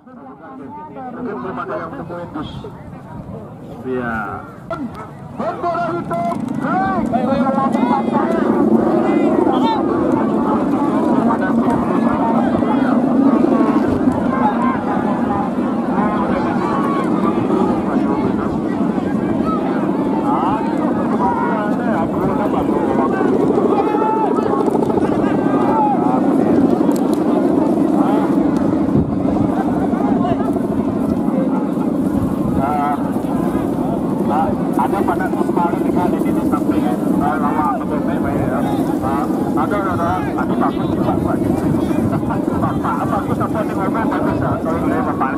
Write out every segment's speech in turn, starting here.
Mungkin belum ada yang menemuin bus. Iya. Bola hitam. Ada pada kemarin dengan ini di samping lama betul-betul ada bagus juga Pak. Bagus apa nih ngomong bagus ya kalau boleh Bapak.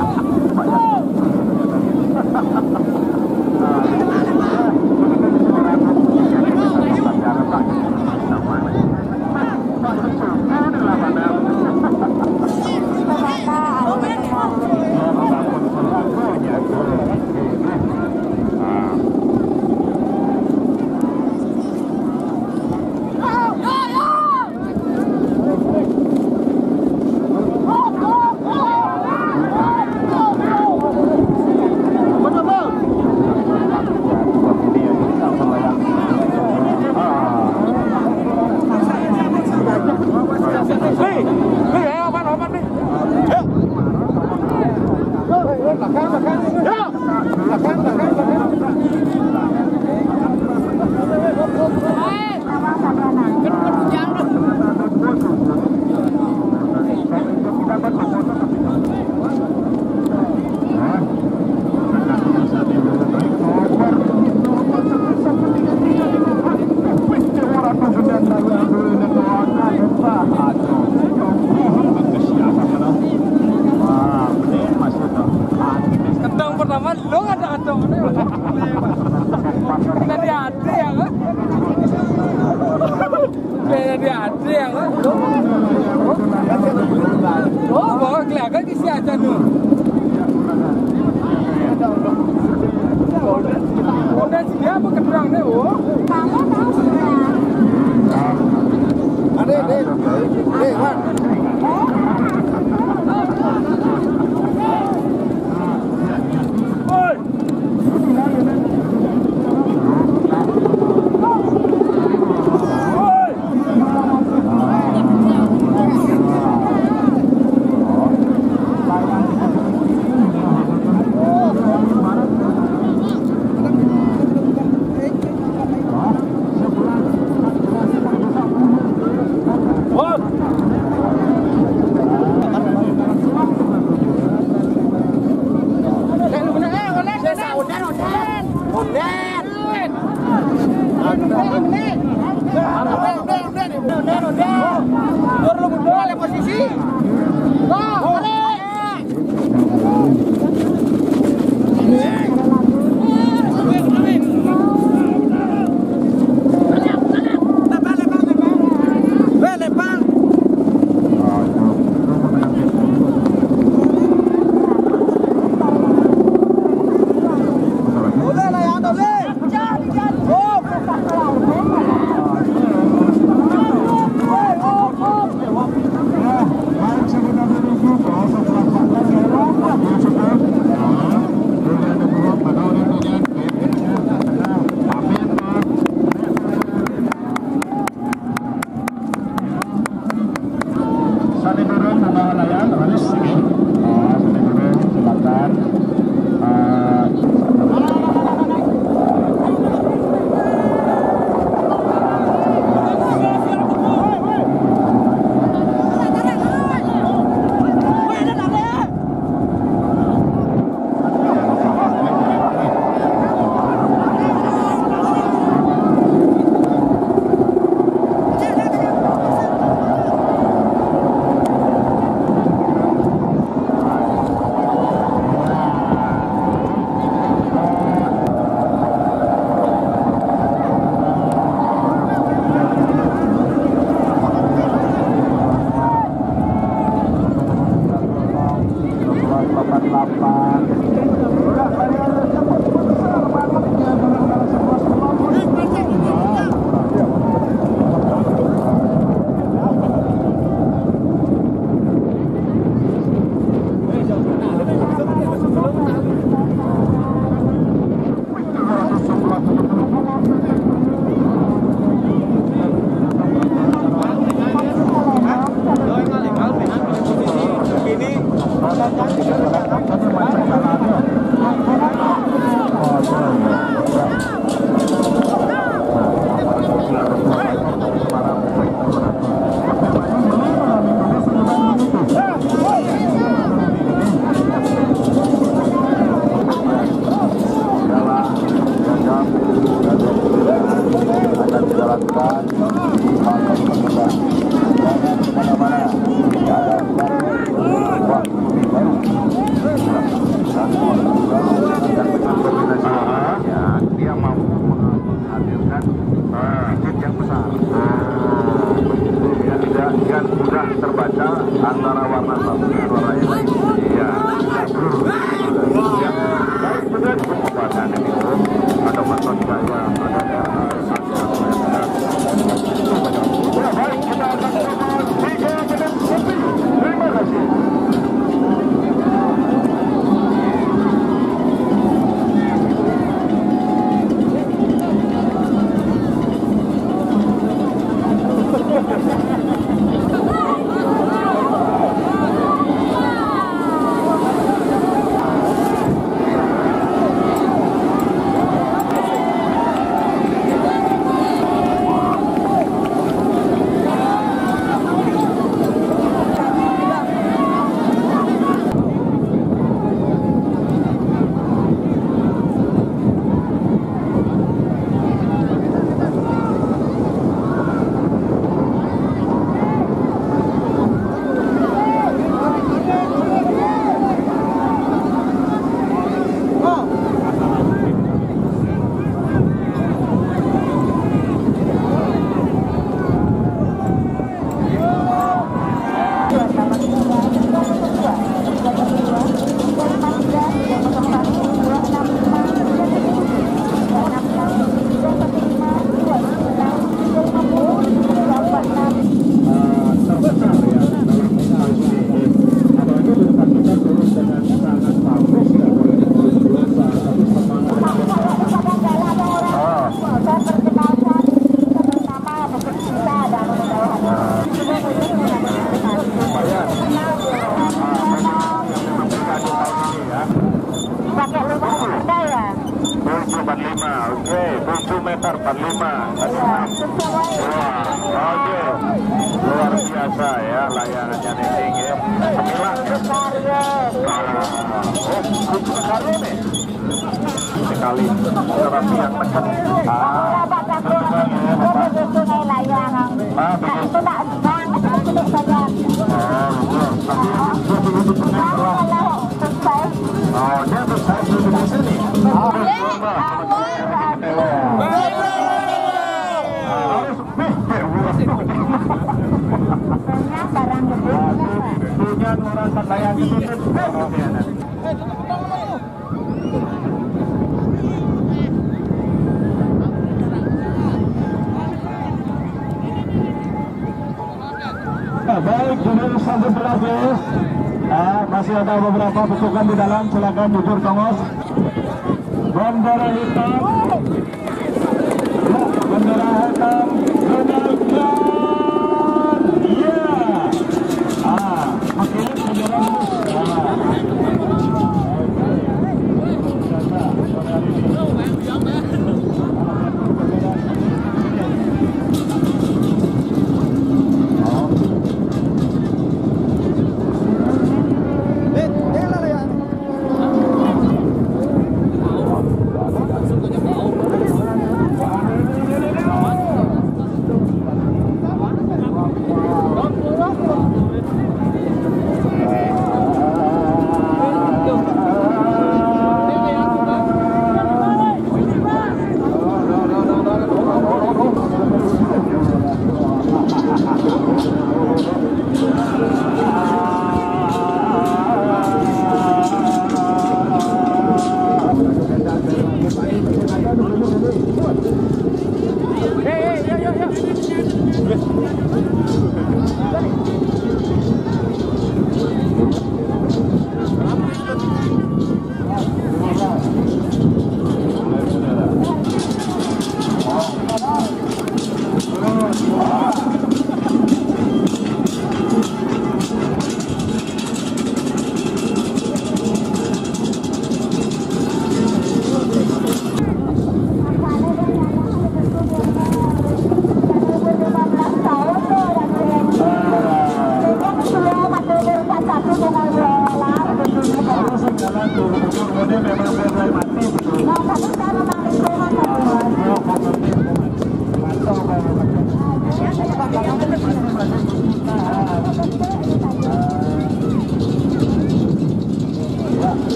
Pertama lo ada kacau ini dari hati ya kan dari hati ya kan oh bawa kelihatan isi aja tuh udah sini apa kedurang deh oh kamu tahu ada deh Wan Dia mampu menghadirkan titik yang besar. Dia sudah terbaca antara warna satu dengan warna yang lain. Iya. Baik, sudah pembuatan ini. Ada maton saya, ada baik, kita akan 3 menit lebih. Terima kasih. Oke, 7 meter 45. Oke, luar biasa ya layangannya netting ya. Sekali nih. Sekali terapi yang tekan. Dia besar di sini. Baik, jadi sampai berakhir. Masih ada beberapa pasukan di dalam, silakan jujur tongos. Bendera hitam, bendera hitam, menaikkan, ya. Makin bendera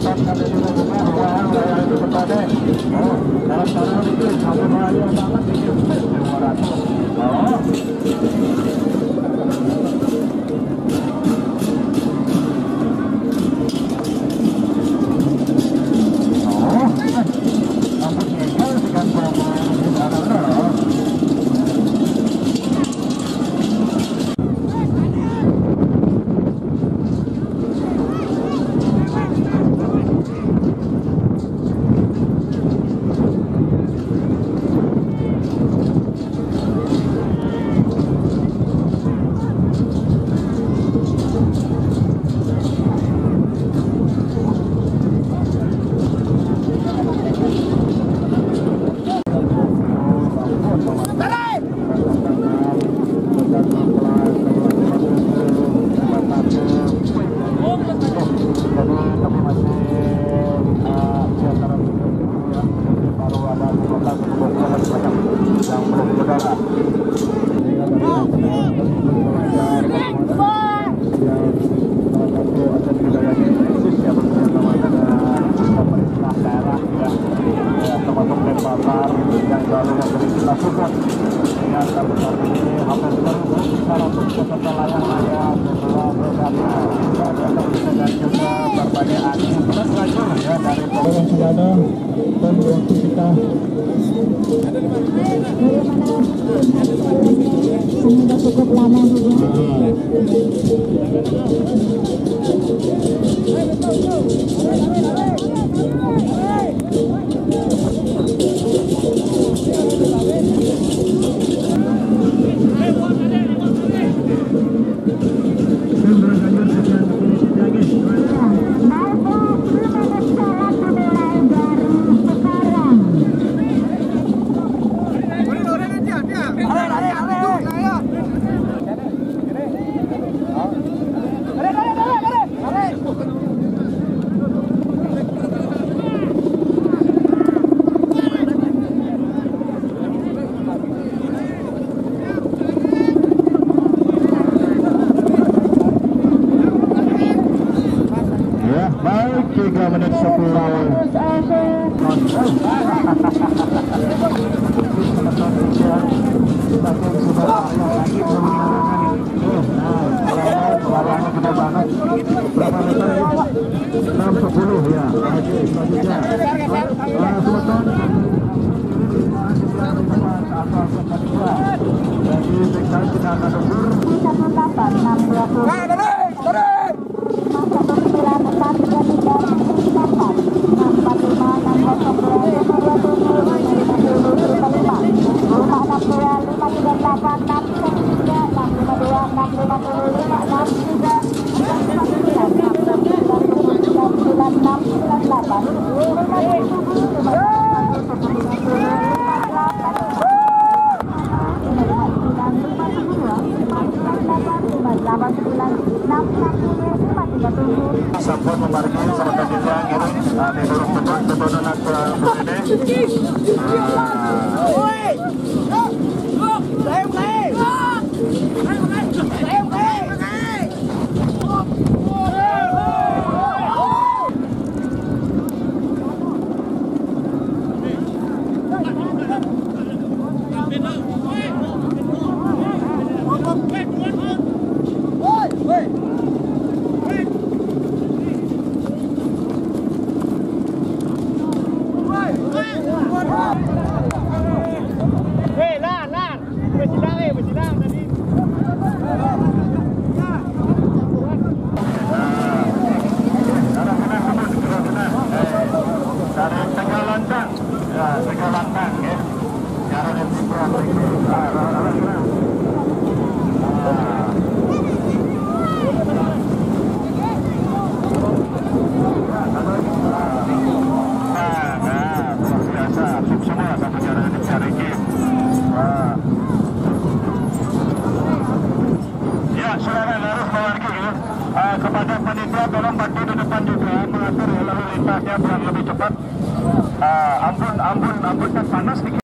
Sudah cukup lama juga. Baik, 3 menit 10. Sampun memarkir sama kajian gitu, didorong betul nak ini. Kepada panitia tolong bantu di depan juga mengatur lalu lintasnya biar lebih cepat. Ampun panas nih.